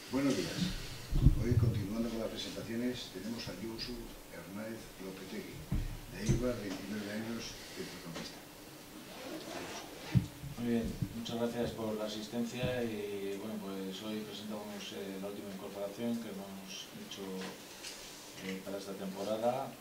Buenos días. Hoy, continuando con las presentaciones, tenemos a Josu Hernández Lopetegui, de Eibar, 29 años, centrocampista. Muy bien, muchas gracias por la asistencia y bueno, pues hoy presentamos la última incorporación que hemos hecho para esta temporada.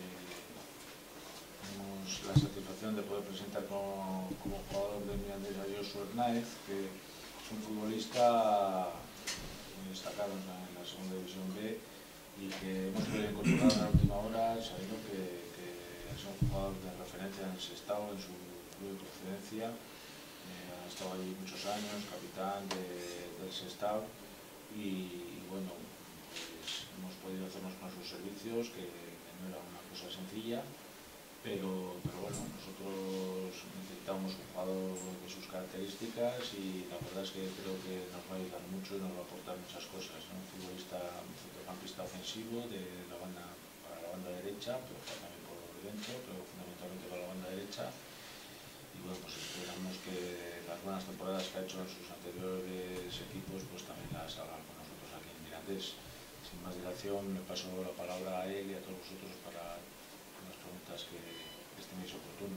Tenemos la satisfacción de poder presentar como jugador del Mirandés a Josu Hernández, que es un futbolista muy destacado en la segunda división B y que hemos podido incorporar en la última hora, sabiendo que es un jugador de referencia en el Sestao, en su club de procedencia. Ha estado ahí muchos años, capitán del Sestao y bueno, pues hemos podido hacernos con sus servicios, que no era una cosa sencilla, pero bueno, nosotros necesitamos un jugador de sus características y la verdad es que creo que nos va a ayudar mucho y nos va a aportar muchas cosas, ¿no? Un futbolista, un centrocampista ofensivo para la banda derecha, pero también por dentro, pero fundamentalmente para la banda derecha. Y bueno, pues esperamos que las buenas temporadas que ha hecho en sus anteriores equipos pues también las haga con nosotros aquí en Mirandés. Sin más dilación, le paso la palabra a él y a todos vosotros para las preguntas que estiméis oportuno.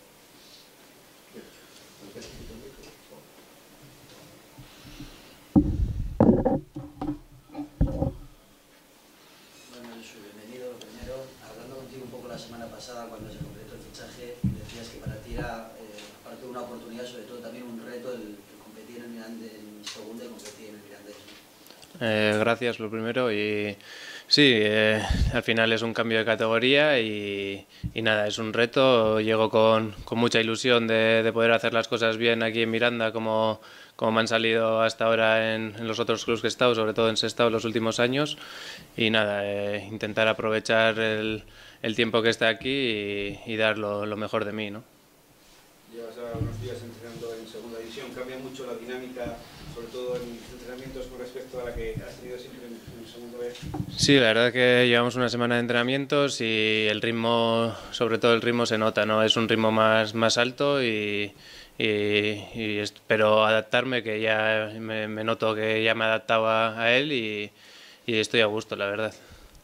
Bueno, Josu, bienvenido. Lo primero, hablando contigo un poco la semana pasada cuando se completó el fichaje, decías que para ti era, aparte de una oportunidad, sobre todo también un reto el competir en Mirandés, en segunda y competir en el Mirandés, ¿no? Gracias, lo primero. Y sí, al final es un cambio de categoría y nada, es un reto. Llego con mucha ilusión de poder hacer las cosas bien aquí en Miranda como me han salido hasta ahora en los otros clubes que he estado, sobre todo en Sestao los últimos años. Y nada, intentar aprovechar el tiempo que está aquí y dar lo mejor de mí, ¿no? Llevas ahora unos días entrenando en segunda división, cambia mucho la dinámica, sobre todo en entrenamientos con respecto a la que has tenido siempre en segunda vez. Sí, la verdad que llevamos una semana de entrenamientos y el ritmo, sobre todo el ritmo se nota, ¿no? Es un ritmo más alto y espero adaptarme, que ya me noto que ya me he adaptado a él y estoy a gusto, la verdad.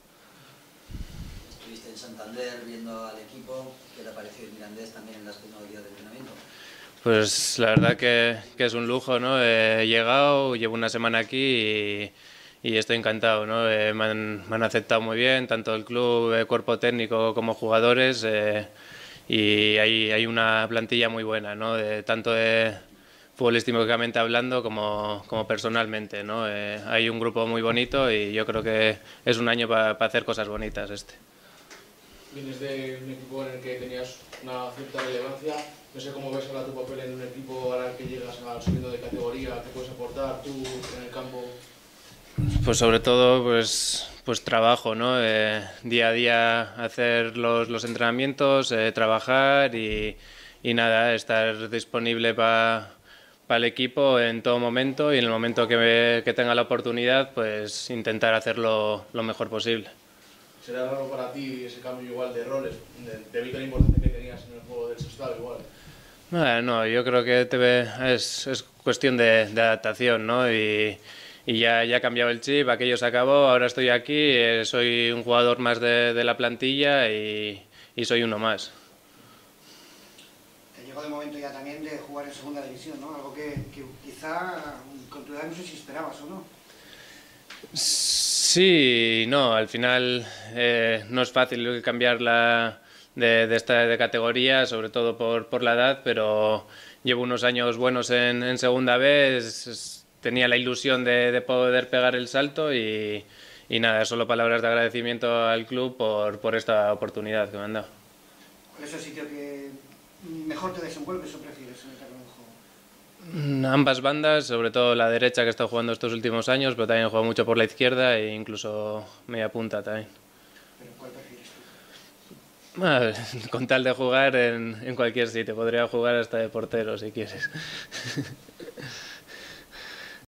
Estuviste en Santander viendo al equipo. ¿Qué te ha parecido el Mirandés también en las primeros días de entrenamiento? Pues la verdad que es un lujo, ¿no? He llegado, llevo una semana aquí y estoy encantado, ¿no? Me han aceptado muy bien, tanto el club, el cuerpo técnico como jugadores, y hay una plantilla muy buena, ¿no? Tanto futbolísticamente hablando como personalmente, ¿no? Hay un grupo muy bonito y yo creo que es un año para hacer cosas bonitas este. Vienes de un equipo en el que tenías una cierta relevancia. No sé cómo ves ahora tu papel en un equipo ahora que llegas subiendo de categoría. ¿Qué puedes aportar tú en el campo? Pues sobre todo pues trabajo, ¿no? Día a día hacer los entrenamientos, trabajar y nada, estar disponible para el equipo en todo momento y en el momento que tenga la oportunidad pues intentar hacerlo lo mejor posible. ¿Será raro para ti ese cambio igual de roles, debido a la importancia que tenías en el juego del Sestao igual? No, yo creo que es cuestión de adaptación, ¿no? Y ya ha cambiado el chip, aquello se acabó, ahora estoy aquí, soy un jugador más de la plantilla y soy uno más. Te llegó el momento ya también de jugar en segunda división, ¿no? Algo que quizá con tu edad no sé si esperabas o no. Sí, no, al final no es fácil cambiar de categoría, sobre todo por la edad, pero llevo unos años buenos en segunda vez, tenía la ilusión de poder pegar el salto y nada, solo palabras de agradecimiento al club por esta oportunidad que me han dado. ¿Cuál es el sitio que mejor te desenvuelves o prefieres en el terreno de juego? Ambas bandas, sobre todo la derecha que he estado jugando estos últimos años, pero también he jugado mucho por la izquierda e incluso media punta también. ¿Pero cuál prefieres tú? Con tal de jugar en cualquier sitio, podría jugar hasta de portero si quieres.